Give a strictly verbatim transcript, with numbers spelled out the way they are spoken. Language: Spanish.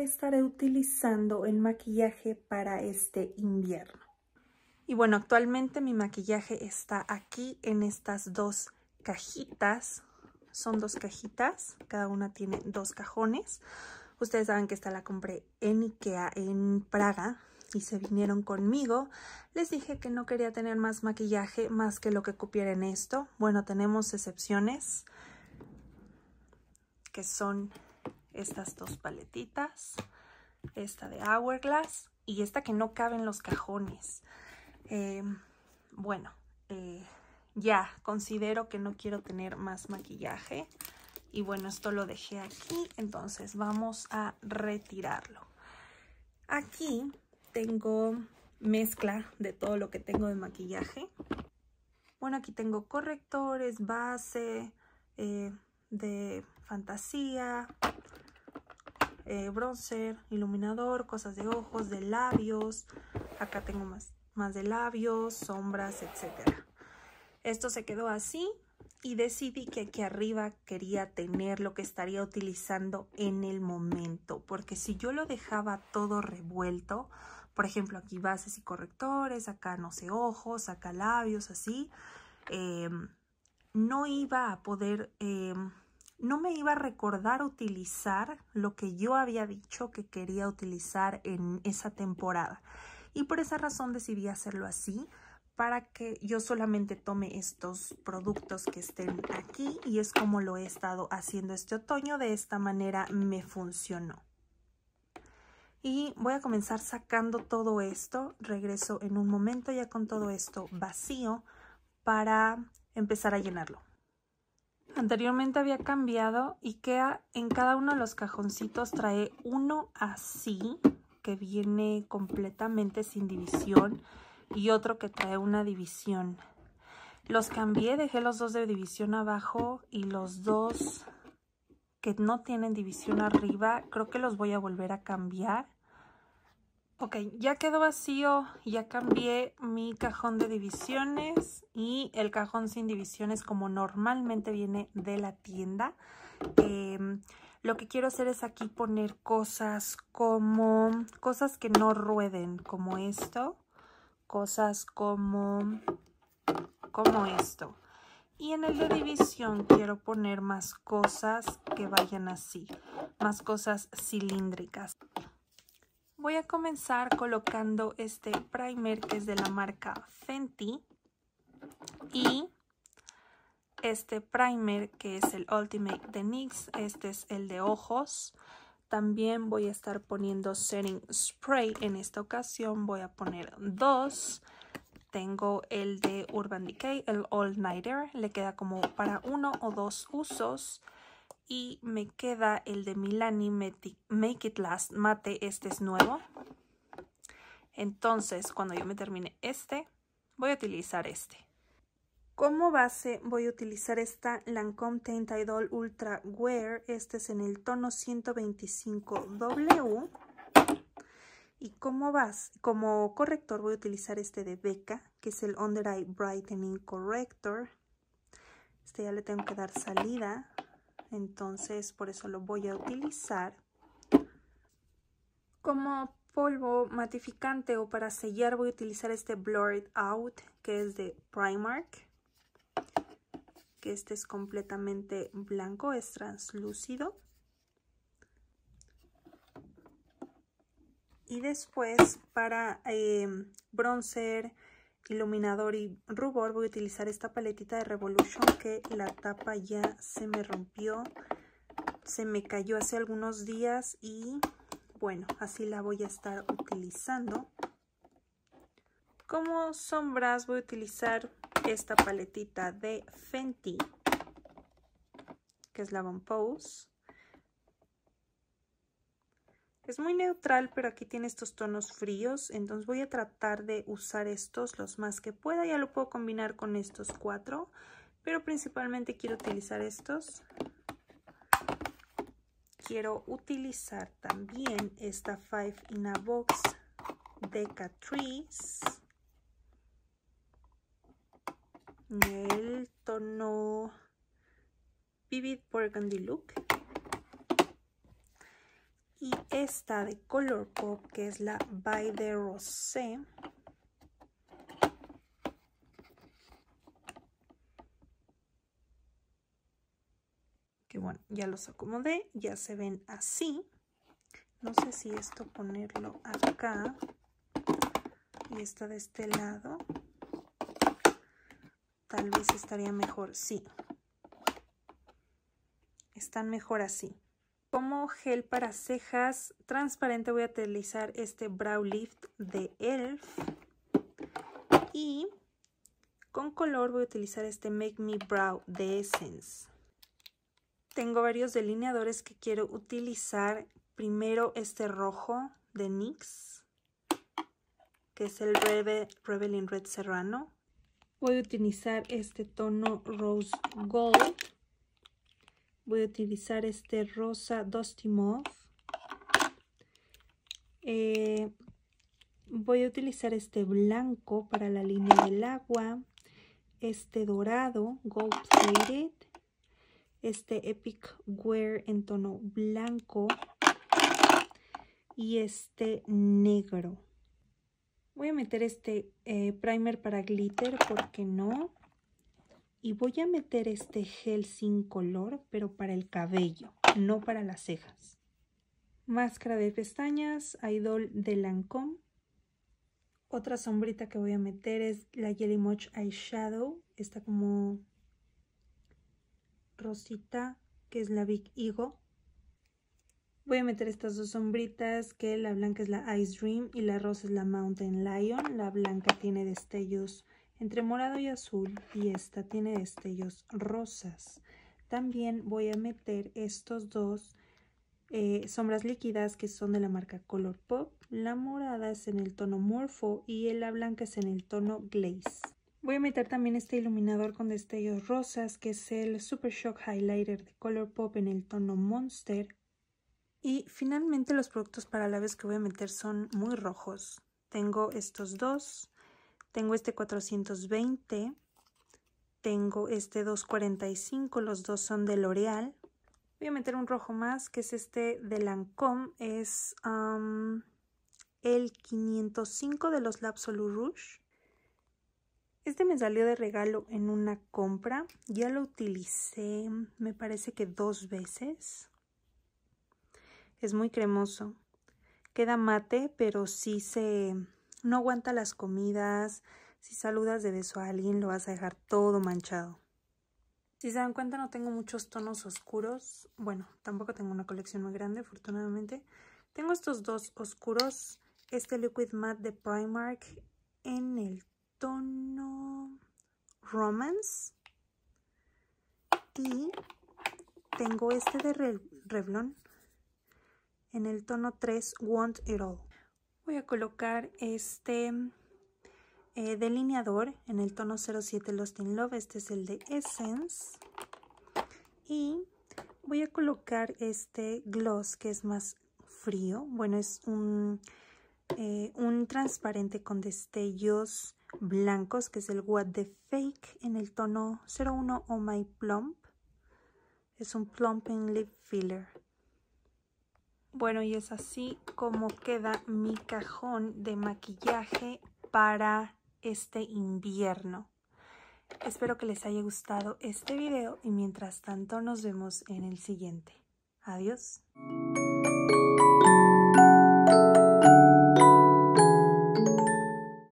que estaré utilizando en maquillaje para este invierno. Y bueno, actualmente mi maquillaje está aquí en estas dos cajitas. Son dos cajitas, cada una tiene dos cajones. Ustedes saben que esta la compré en Ikea en Praga y se vinieron conmigo. Les dije que no quería tener más maquillaje más que lo que cupiera en esto. Bueno, tenemos excepciones, que son estas dos paletitas, esta de Hourglass y esta que no cabe en los cajones. Eh, bueno, eh, ya considero que no quiero tener más maquillaje y bueno, esto lo dejé aquí, entonces vamos a retirarlo. Aquí tengo mezcla de todo lo que tengo de maquillaje. Bueno, aquí tengo correctores, base, eh, de fantasía, eh, bronzer, iluminador, cosas de ojos, de labios. Acá tengo más, más de labios, sombras, etcétera. Esto se quedó así y decidí que aquí arriba quería tener lo que estaría utilizando en el momento, porque si yo lo dejaba todo revuelto, por ejemplo aquí bases y correctores, acá no sé, ojos, acá labios, así, eh, no iba a poder, eh, no me iba a recordar utilizar lo que yo había dicho que quería utilizar en esa temporada. Y por esa razón decidí hacerlo así, para que yo solamente tome estos productos que estén aquí, y es como lo he estado haciendo este otoño. De esta manera me funcionó. Y voy a comenzar sacando todo esto. Regreso en un momento ya con todo esto vacío para empezar a llenarlo. Anteriormente había cambiado y que en cada uno de los cajoncitos trae uno así, que viene completamente sin división, y otro que trae una división. Los cambié, dejé los dos de división abajo y los dos que no tienen división arriba, creo que los voy a volver a cambiar. Ok, ya quedó vacío, ya cambié mi cajón de divisiones y el cajón sin divisiones como normalmente viene de la tienda. Eh, lo que quiero hacer es aquí poner cosas como, cosas que no rueden, como esto, cosas como, como esto. Y en el de división quiero poner más cosas que vayan así, más cosas cilíndricas. Voy a comenzar colocando este primer que es de la marca Fenty y este primer que es el Ultimate de N Y X. Este es el de ojos. También voy a estar poniendo setting spray. En esta ocasión voy a poner dos. Tengo el de Urban Decay, el All Nighter. Le queda como para uno o dos usos. Y me queda el de Milani Make It Last Mate. Este es nuevo. Entonces, cuando yo me termine este, voy a utilizar este. Como base voy a utilizar esta Lancome Teint Idol Ultra Wear. Este es en el tono ciento veinticinco W. Y como base, como corrector voy a utilizar este de Becca, que es el Under Eye Brightening Corrector. Este ya le tengo que dar salida, entonces por eso lo voy a utilizar. Como polvo matificante o para sellar voy a utilizar este Blurred Out, que es de Primark. Que este es completamente blanco, es translúcido. Y después para eh, bronzer, iluminador y rubor voy a utilizar esta paletita de Revolution, que la tapa ya se me rompió, se me cayó hace algunos días y bueno, así la voy a estar utilizando. Como sombras voy a utilizar esta paletita de Fenty, que es la Bon Pose. Es muy neutral, pero aquí tiene estos tonos fríos, entonces voy a tratar de usar estos los más que pueda. Ya lo puedo combinar con estos cuatro, pero principalmente quiero utilizar estos. Quiero utilizar también esta Five in a Box de Catrice, el tono Vivid Burgundy Look. Y esta de Colourpop, que es la By the Rosé. Que bueno, ya los acomodé, ya se ven así. No sé si esto ponerlo acá y esta de este lado. Tal vez estaría mejor, sí. Están mejor así. Como gel para cejas transparente voy a utilizar este Brow Lift de E L F. Y con color voy a utilizar este Make Me Brow de Essence. Tengo varios delineadores que quiero utilizar. Primero este rojo de N Y X, que es el Rebel, Rebel in Red Serrano. Voy a utilizar este tono Rose Gold. Voy a utilizar este rosa Dusty Mauve. Eh, voy a utilizar este blanco para la línea del agua. Este dorado Gold Plated. Este Epic Wear en tono blanco. Y este negro. Voy a meter este eh, primer para glitter, ¿por qué no? Y voy a meter este gel sin color, pero para el cabello, no para las cejas. Máscara de pestañas, Idol de Lancôme. Otra sombrita que voy a meter es la Jelly Moch Eyeshadow. Está como rosita, que es la Big Eagle. Voy a meter estas dos sombritas, que la blanca es la Ice Dream y la rosa es la Mountain Lion. La blanca tiene destellos entre morado y azul y esta tiene destellos rosas. También voy a meter estos dos eh, sombras líquidas que son de la marca Colourpop. La morada es en el tono Morpho y la blanca es en el tono Glaze. Voy a meter también este iluminador con destellos rosas, que es el Super Shock Highlighter de Colourpop en el tono Monster. Y finalmente los productos para labios que voy a meter son muy rojos. Tengo estos dos, tengo este cuatrocientos veinte, tengo este doscientos cuarenta y cinco, los dos son de L'Oreal. Voy a meter un rojo más, que es este de Lancôme, es um, el quinientos cinco de los l'Absolu Rouge. Este me salió de regalo en una compra, ya lo utilicé me parece que dos veces. Es muy cremoso, queda mate, pero sí se no aguanta las comidas. Si saludas de beso a alguien lo vas a dejar todo manchado. Si se dan cuenta no tengo muchos tonos oscuros. Bueno, tampoco tengo una colección muy grande, afortunadamente. Tengo estos dos oscuros, este Liquid Matte de Primark en el tono Romance. Y tengo este de Re Revlon en el tono tres, Want It All. Voy a colocar este eh, delineador en el tono cero siete Lost in Love. Este es el de Essence. Y voy a colocar este gloss que es más frío. Bueno, es un, eh, un transparente con destellos blancos, que es el What the Fake en el tono cero uno Oh My Plump. Es un Plumping Lip Filler. Bueno, y es así como queda mi cajón de maquillaje para este invierno. Espero que les haya gustado este video y mientras tanto nos vemos en el siguiente. Adiós.